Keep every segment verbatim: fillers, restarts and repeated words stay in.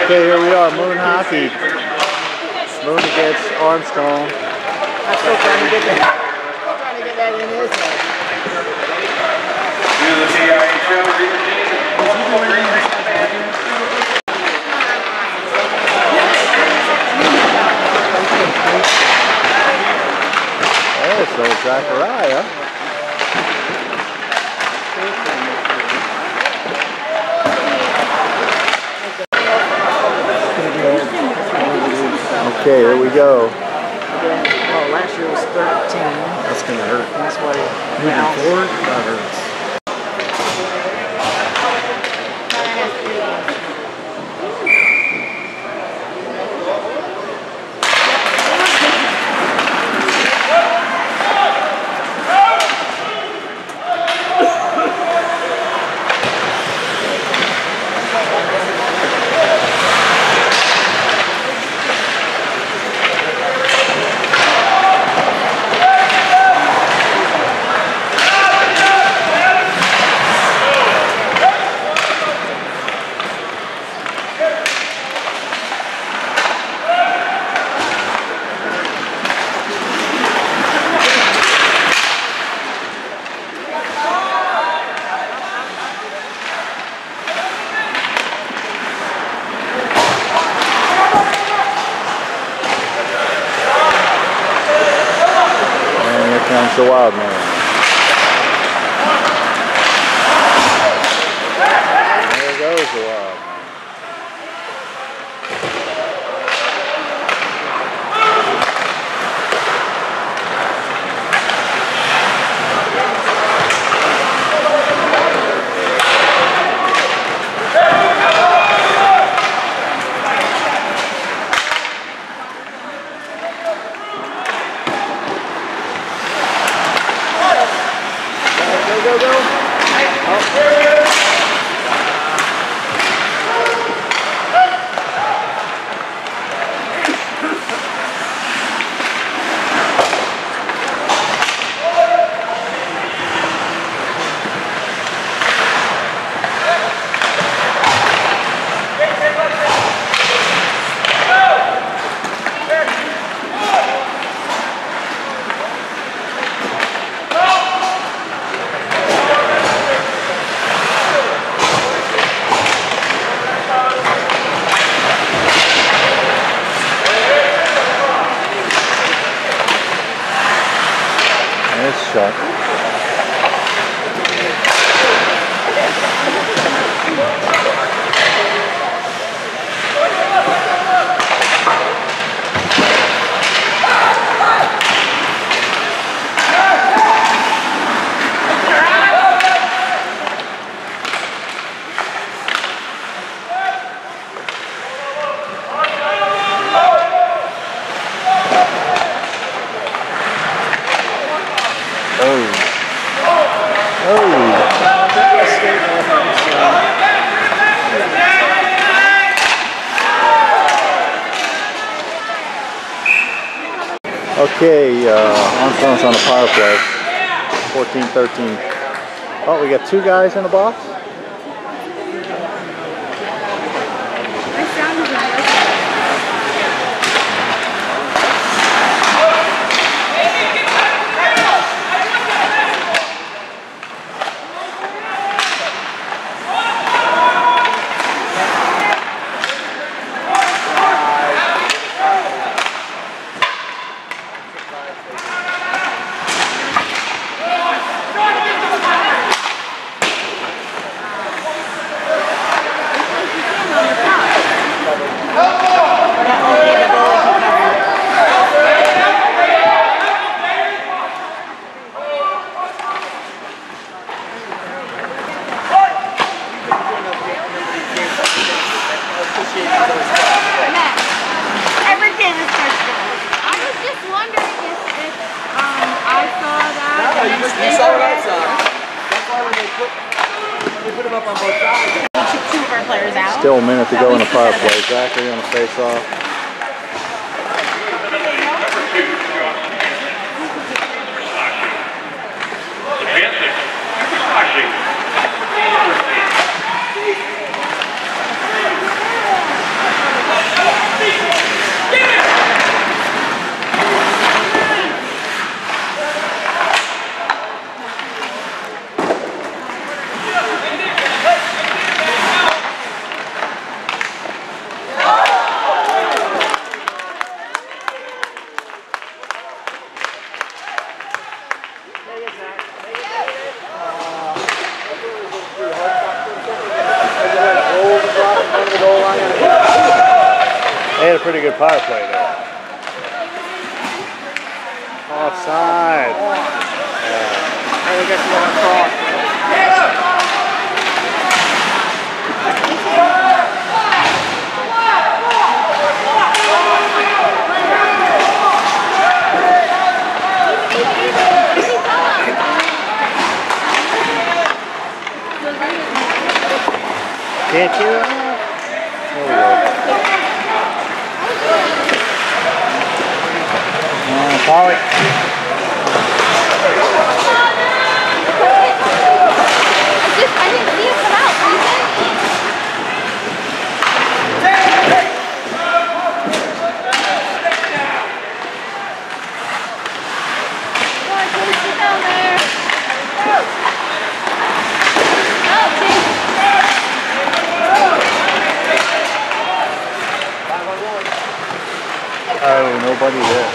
Okay, here we are, Moon Hockey. Moon against Armstrong. I'm still trying to get that. I'm trying to get that in his head. Oh, so Zachariah. Okay, here we go. Oh, last year was thirteen. That's gonna hurt. That's what it Moving forward, that hurts. Comes the wild man. There goes the wild man. Go, go, go. Oh. Nice shot. Okay, uh, Armstrong's on the power play. fourteen thirteen. Oh, we got two guys in the box? You saw what I saw. That's why when they put, they put them up on both sides. We took two of our players out. Still a minute to go in the power play. Zachary on the face-off. hit a pretty good power play there. Offside. Yeah. I guess you want to cross. Can't you? There we go. Uh, Polly. I didn't see it come out. Down there. Oh, nobody there.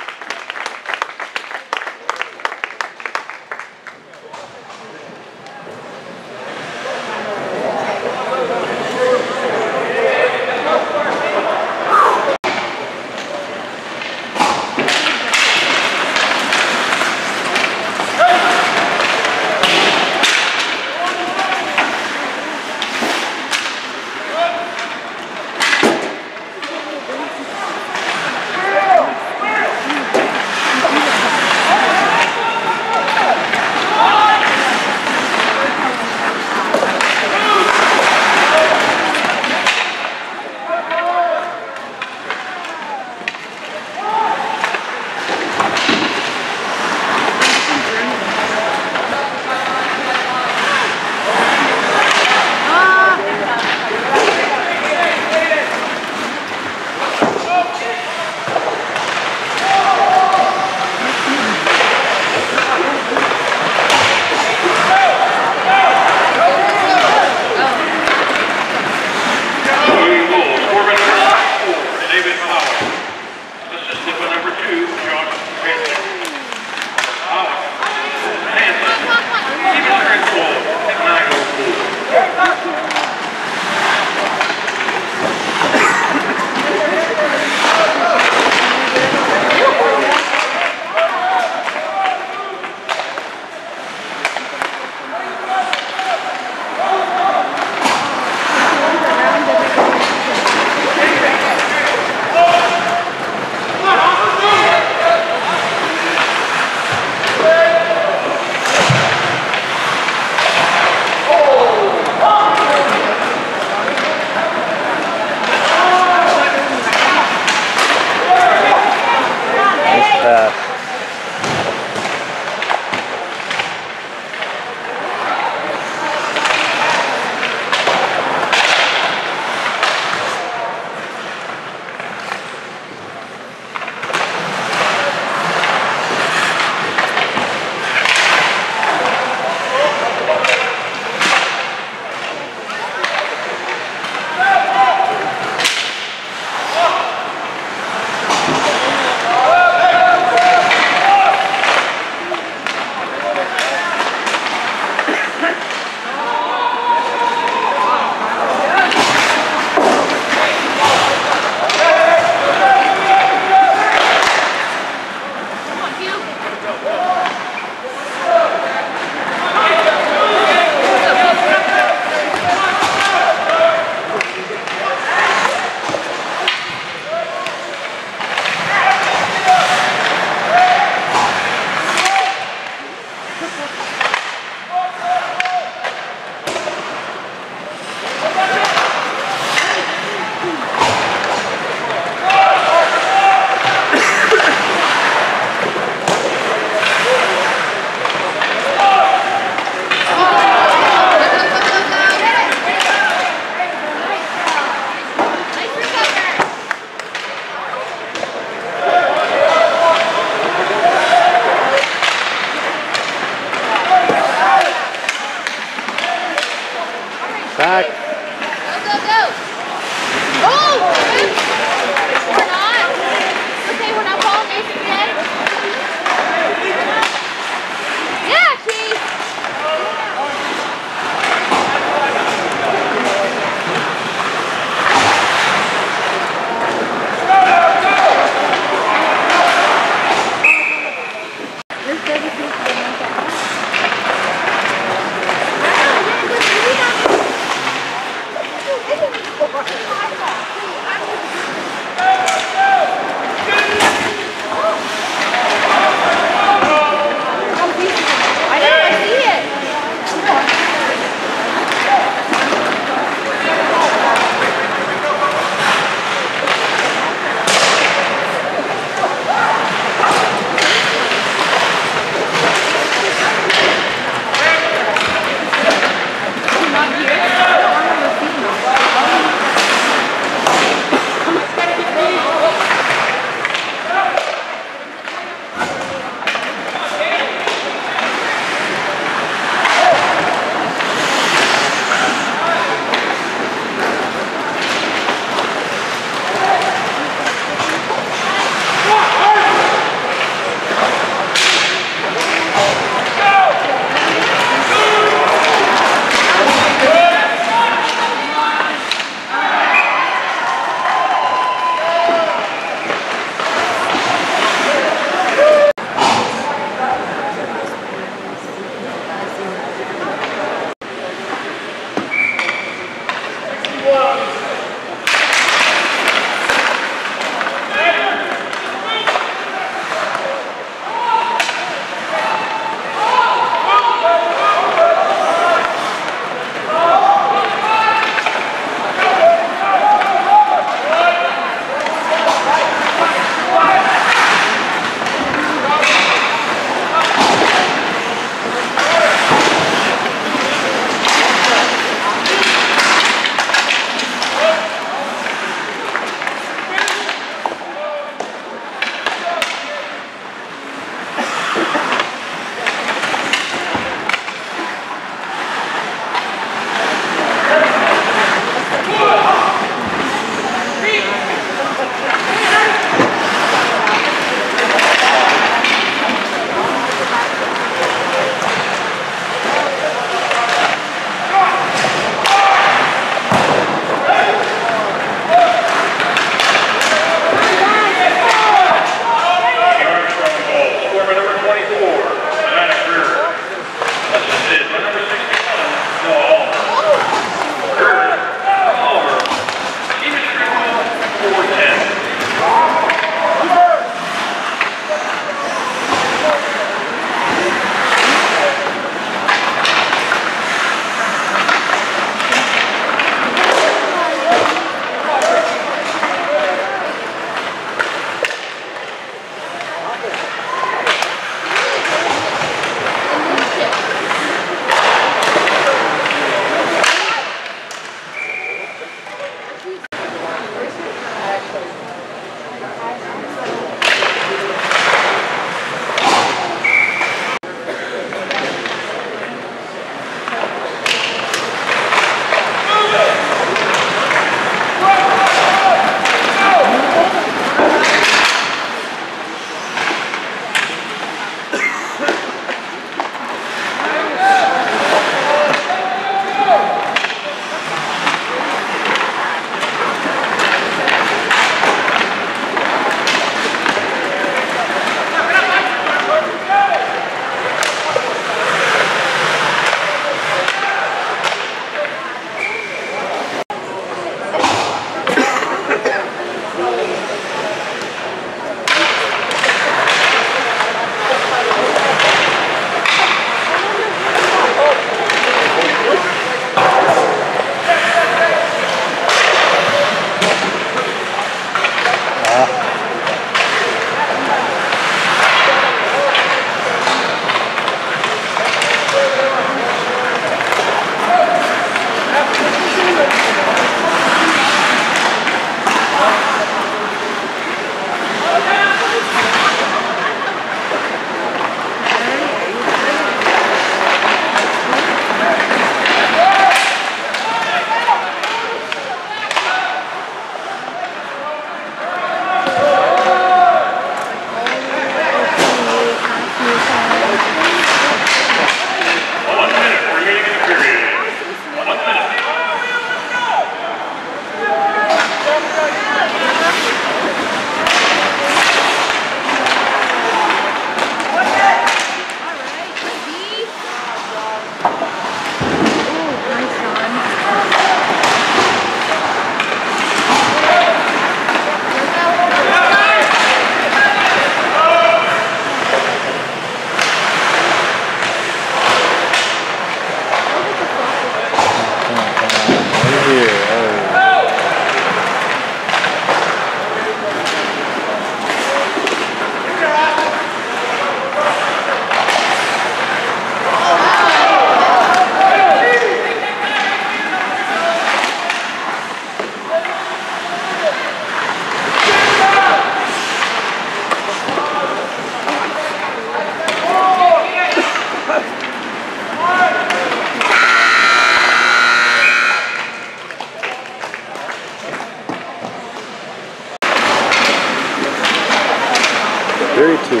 thirty-two.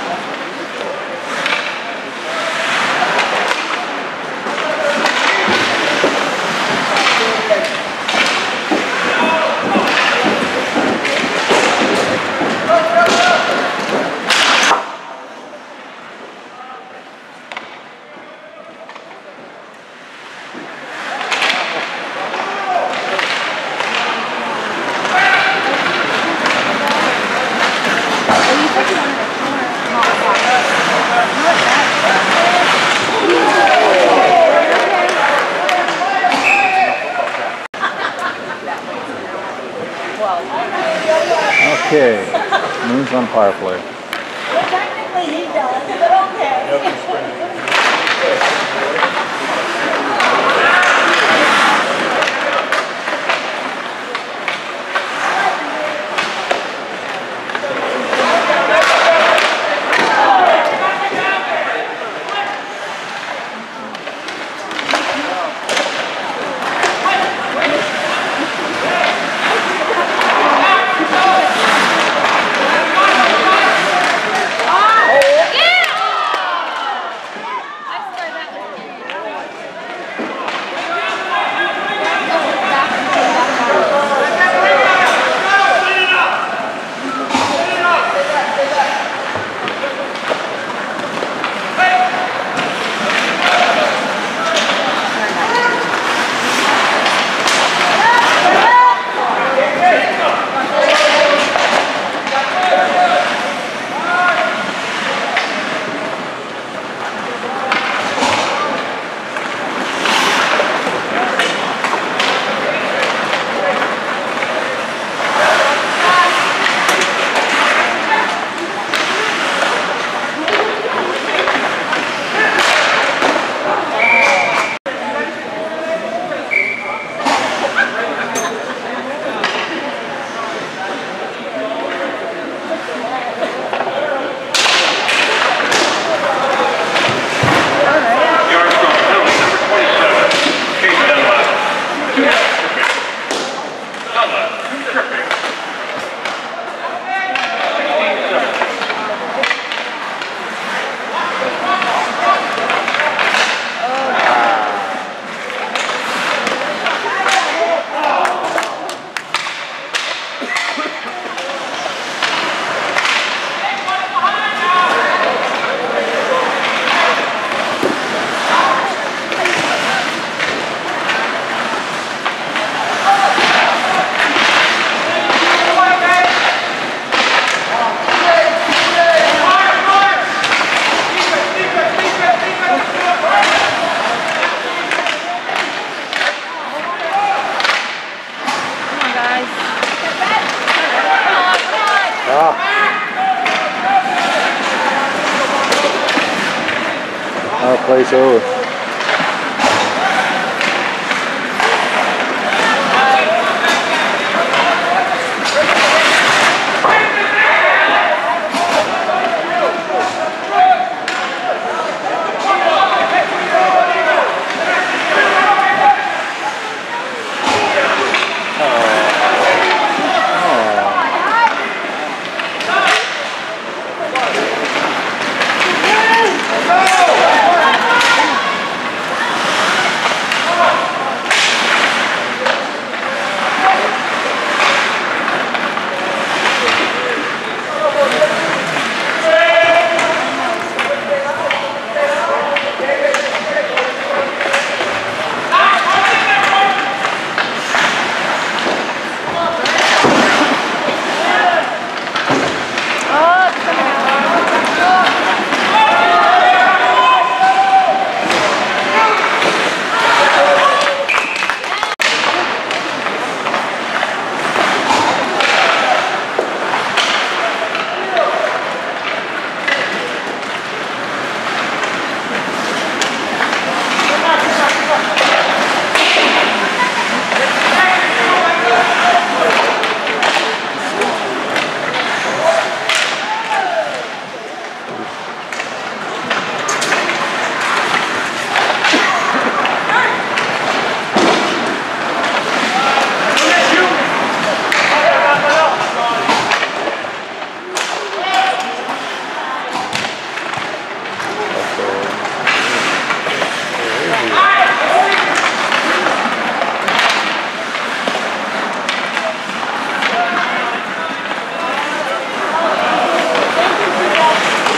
Okay, Moon's on power play. Well, technically he does, but okay. Our play's over.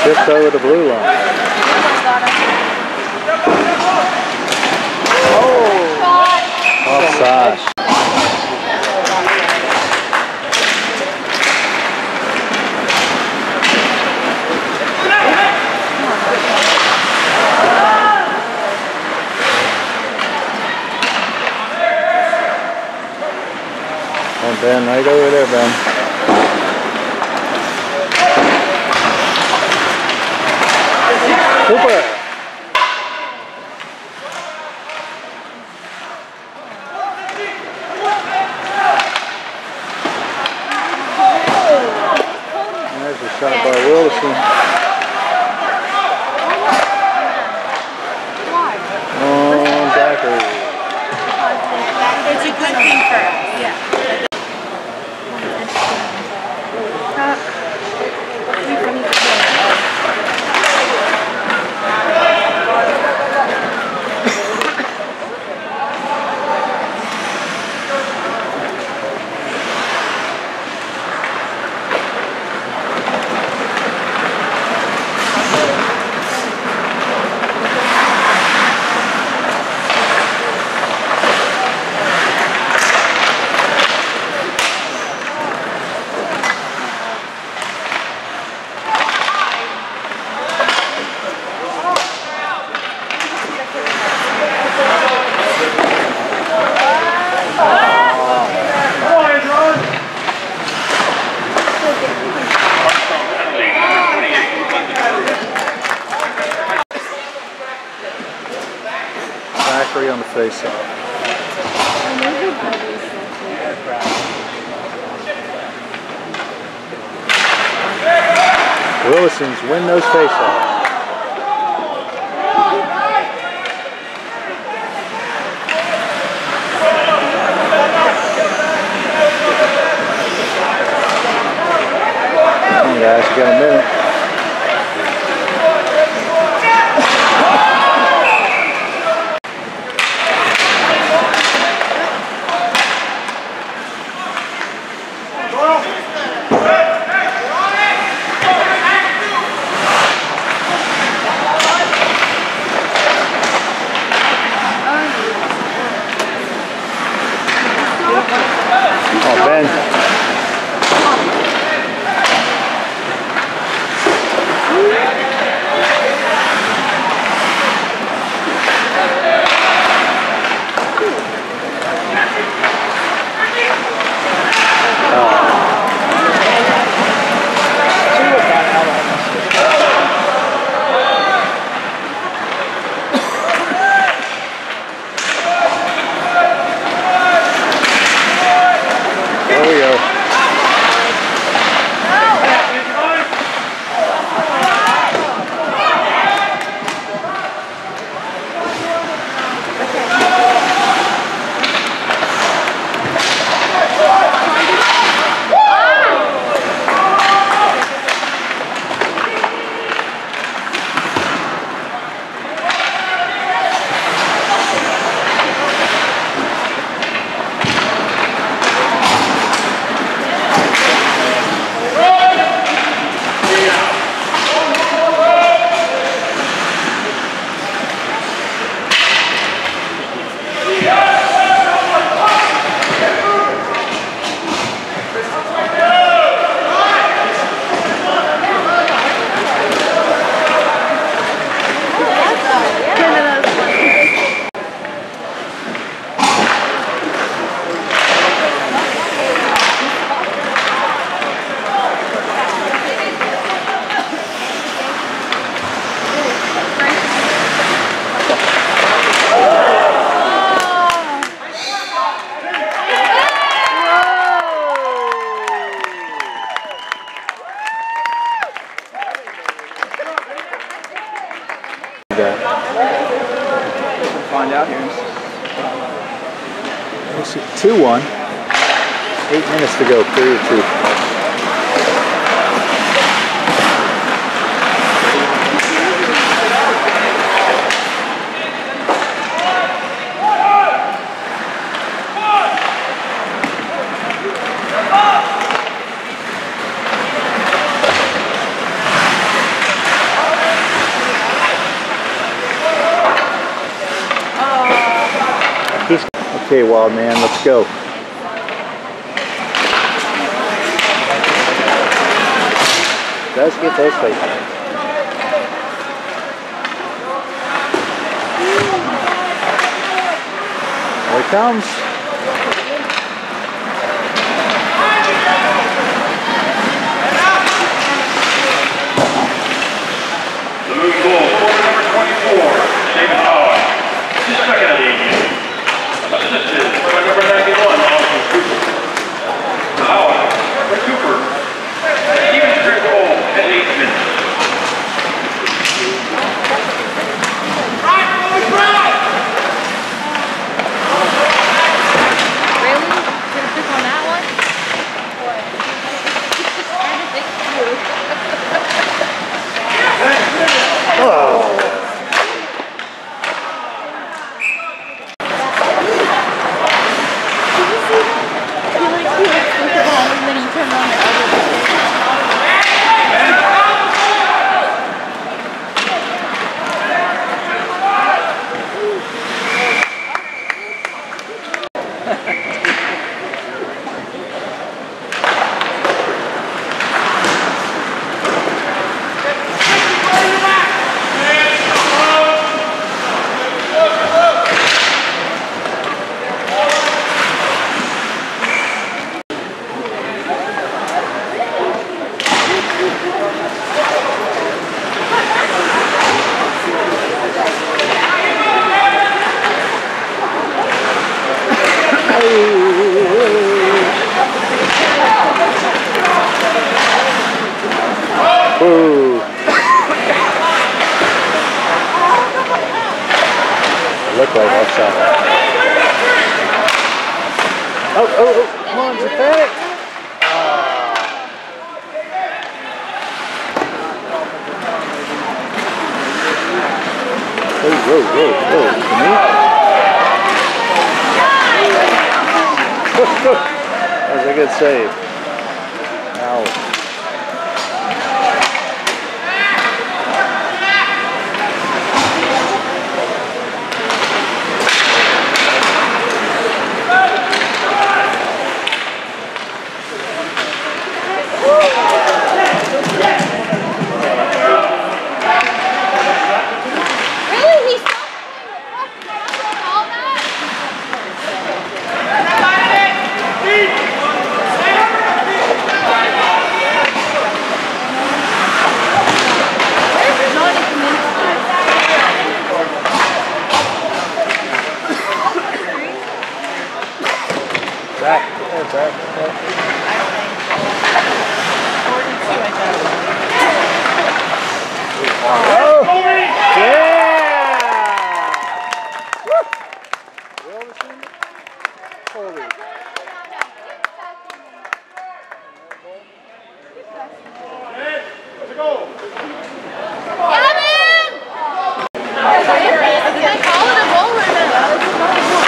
Just over the blue line. Oh! Offside. Oh, Ben, right over there, Ben. Super! There's a shot by Wilson. Oh, Zachary. It's a good thing for us. Yeah. Zachary on the face-off. Willisons win those face-offs. Come on, guys, you got a minute. Oh, Ben. There we go. Find out here. two one. Eight minutes to go, period two. Okay, wild man, let's go. Let's get those places. Here it comes. The move goal for number twenty-four, David Howard. His second of the evening. Assisted by number ninety-one, Austin Cooper. Howard, for Cooper. Stevens Grip goal at eight minutes. Ooh. Look like offside. Oh, oh, oh, come on, Zapatic. Oh, whoa, whoa, whoa, to me? That was a good save. Ow. Back. There, back. Oh! Yeah! Woo! Will the team? Holy. Let's go! Gavin! Did I call it a goal or no?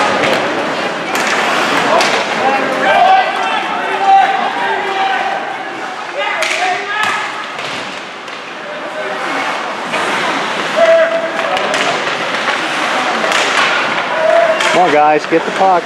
Come on, guys, get the puck.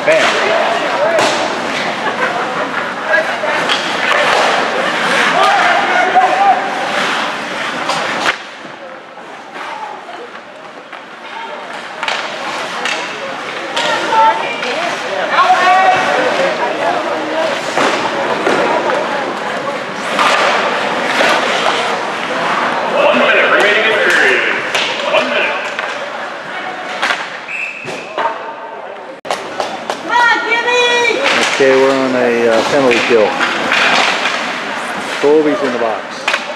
One minute remaining in the period. One minute. Come on, Jimmy! Okay, we're on a uh, penalty kill. Colby's in the box.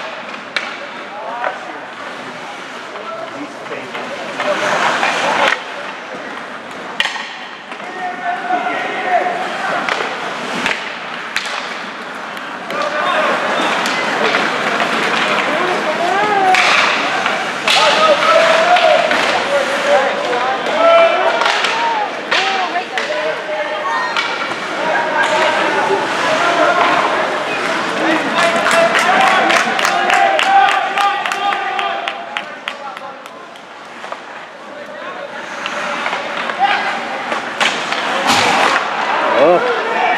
Oh.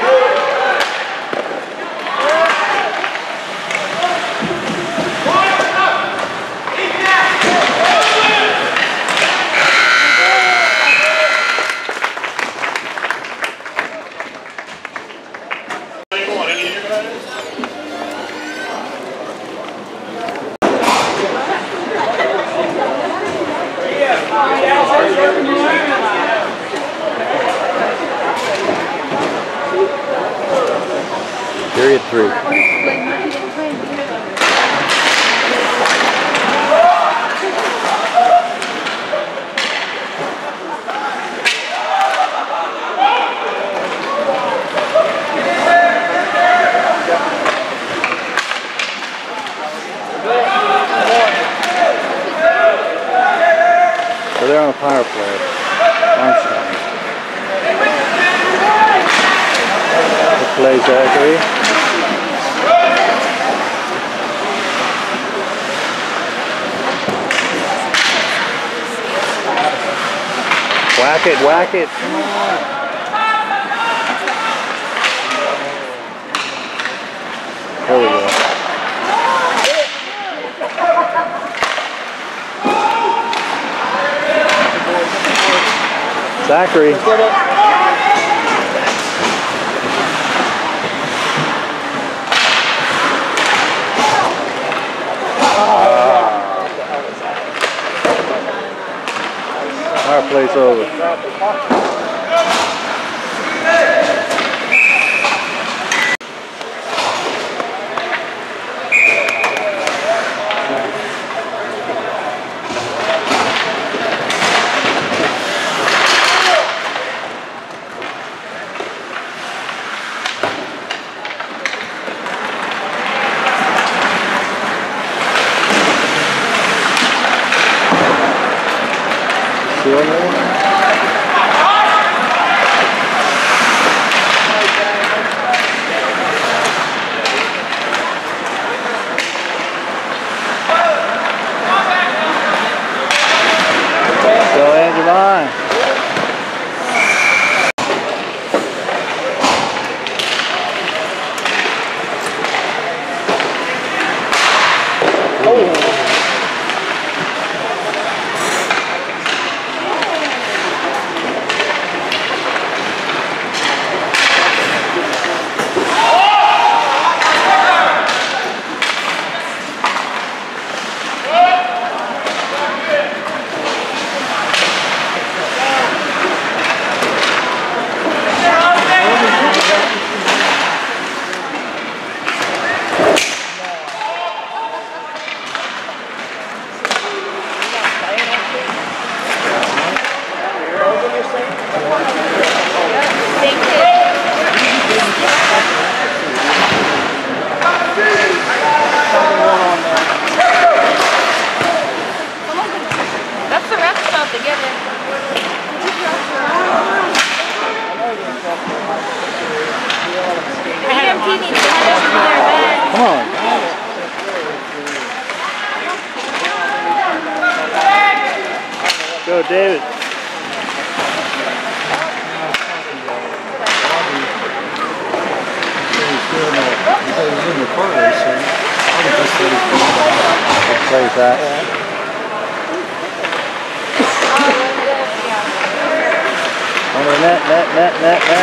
Period three. So they're on a power play. Armstrong. The play Zachary. Whack it, whack it. Come on. There we go. Zachary. Our play's over. See what I mean? Go ahead, Javon. That's the ref about to get it. E M T needs to have it in their bag. Come on. Go, David. was in the car racing. I was just ready for What plays that? Under net, net, net, net, net.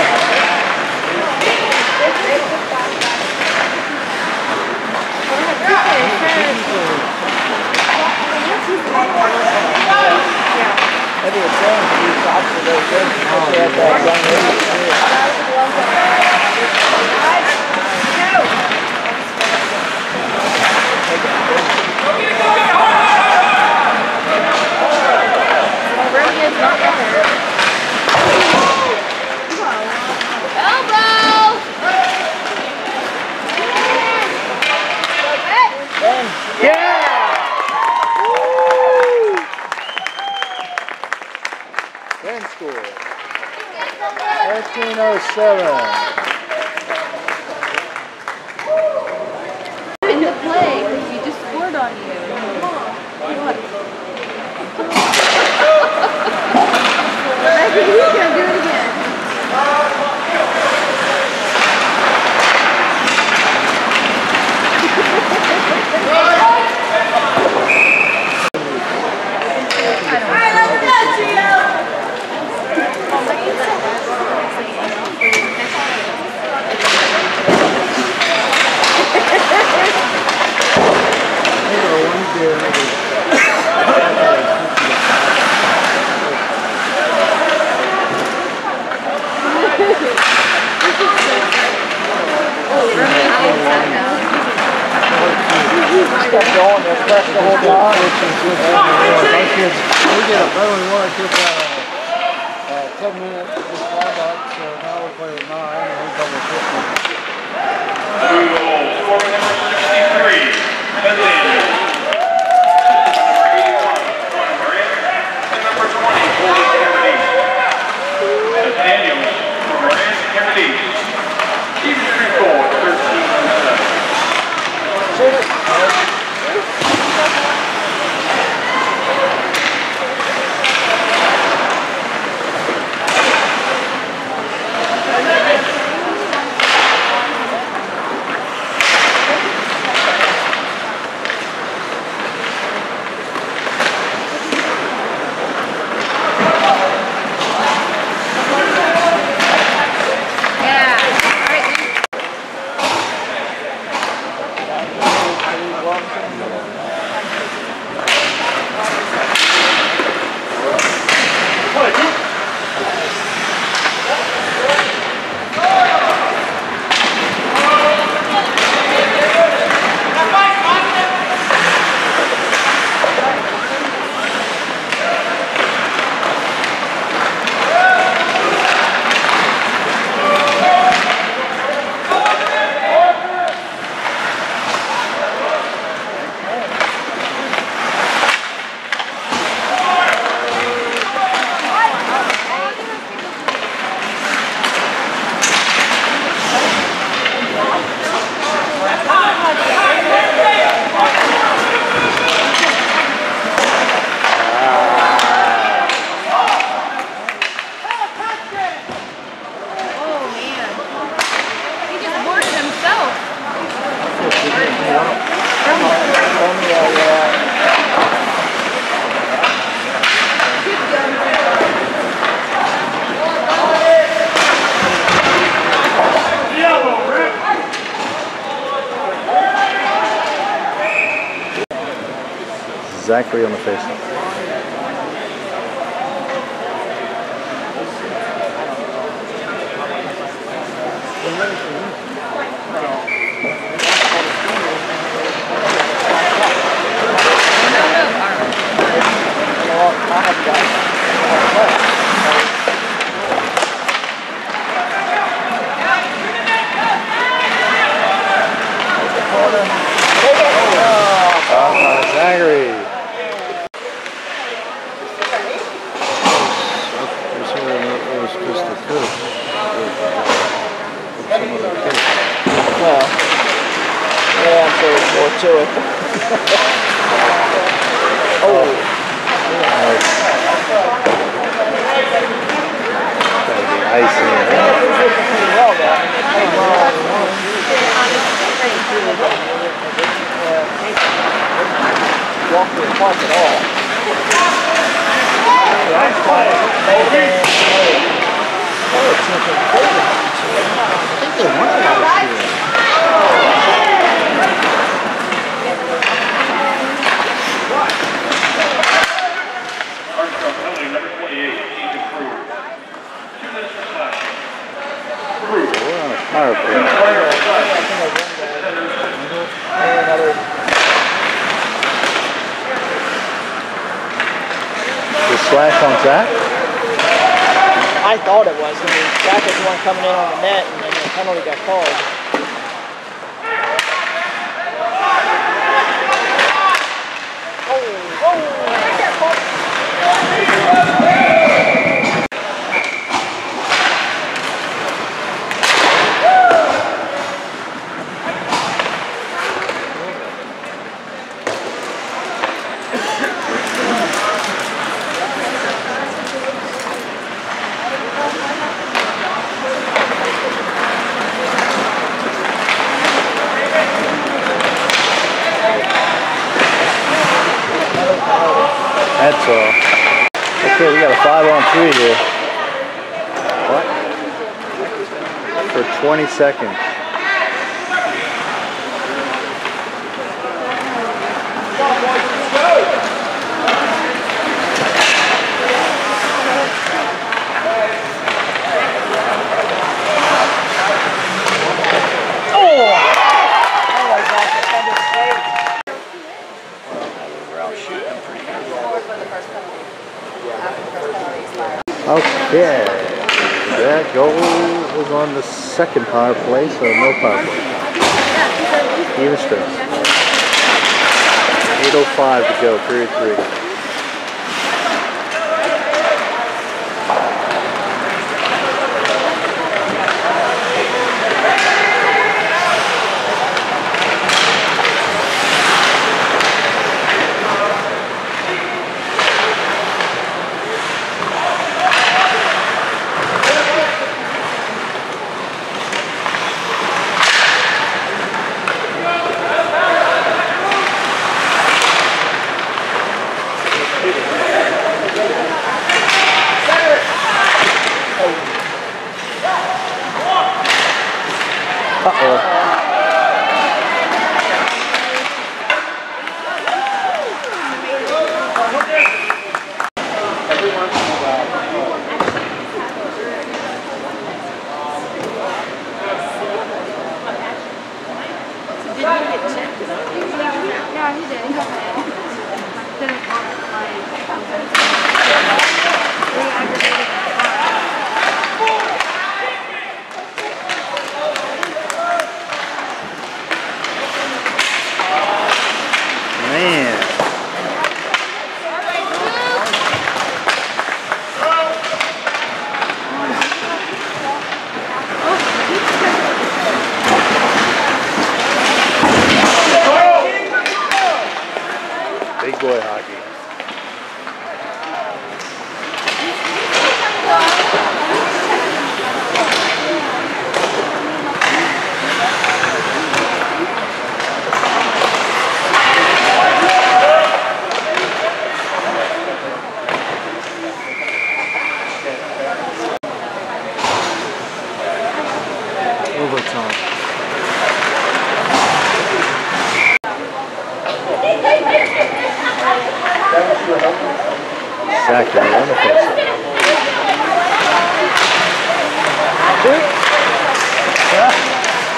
Maybe it's saying these shots are very good because they have that young lady. thirteen oh seven. In the play, because you just scored on you. What? Maybe he can do it again. Alright, let's go, Tito! Kept going, they'll press the whole time. My kids, we get up early one, I took uh, uh, ten minutes to squad up, so now we play with nine and we double fifty. Two goals, scoring number sixty-three, Nathaniel. Number eighty-one, Juan Marin. And number twenty, Colby Kennedy. Nathaniel, Marin, Kennedy. Team three goal, thirteen oh seven. Shoot it. Zachary on the face. Zachary. It was just a coach. Well, yeah, I'm sure there's more to it. Oh. Ice in there. Well, though. walk through the park at all. That's why they oh, it's not that big. I think they won a lot this year. Armstrong penalty number twenty-eight, he's improved. Two minutes for slashing. We're on a power play. The slash on Zach? I thought it was. I mean, Jack was the one coming in on the net, and then the penalty got called. That's all. Okay, we got a five on three here. What? For twenty seconds. Okay, that goal was on the second power play, so no power play. Even strength. eight oh five to go, period three. Uh-oh. Yeah, he did. He got mad. Didn't want like re-aggravated. Man. Big boy hockey. Overtime. Exactly, wonderful. Yeah.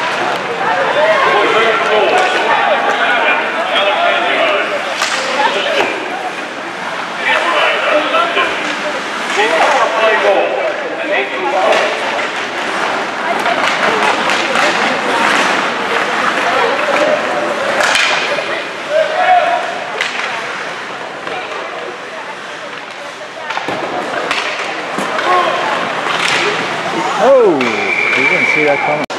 Oh, you didn't see that coming.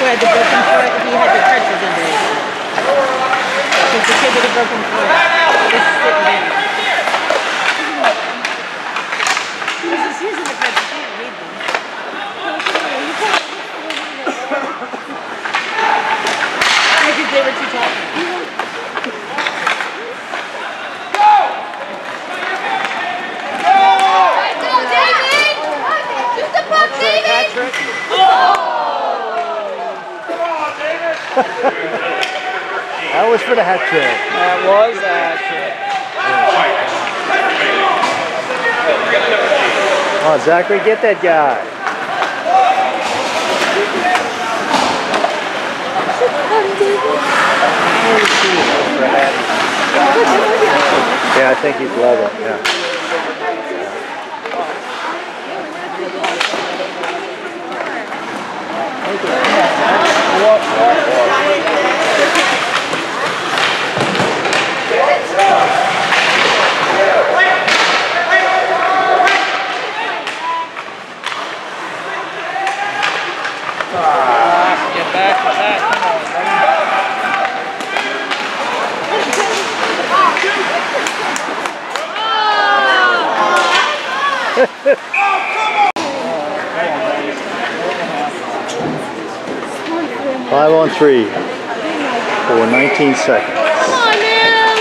who had the broken foot, he had the crutches under his foot. Because the kid with the broken foot is sitting down. He's just using the crutches, he didn't need them. Because they were too tall. Patrick. That was for the hat trick. That was a hat trick. Come on, Zachary, get that guy. Yeah, I think he's level. Yeah. Ah, get back to that. Come on, Five on three for nineteen seconds. Come on, man!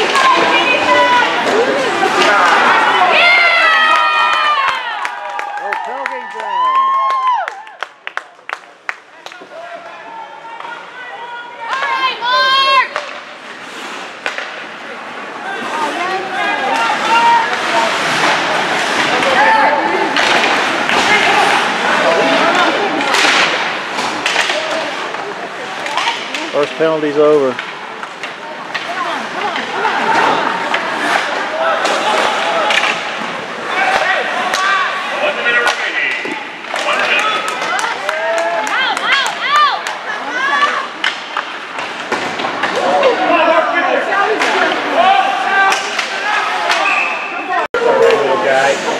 Oh, Pilkington! All right, Mark! First penalty's over. One minute remaining. One minute. Out, out, out! Little guy.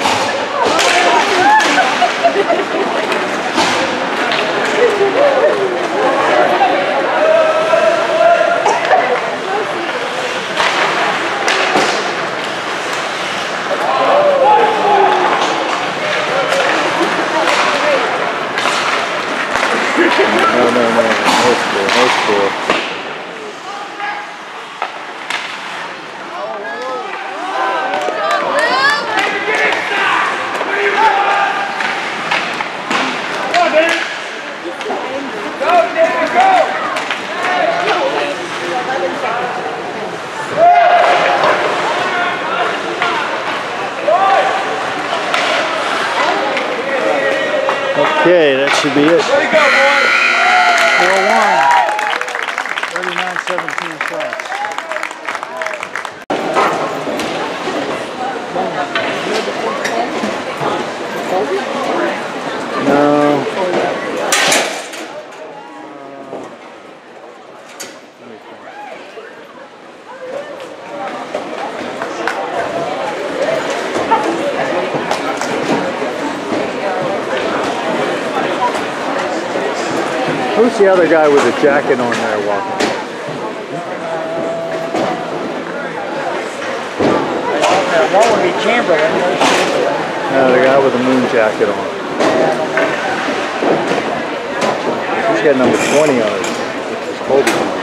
No, no, no, no score, no score. Okay, that should be it. Way to go, boy. four one. thirty-nine seventeen France. No. Who's the other guy with the jacket on there walking? One would be Chamberlain. No, the guy with the moon jacket on. He's got number twenty on it, which is Kobe.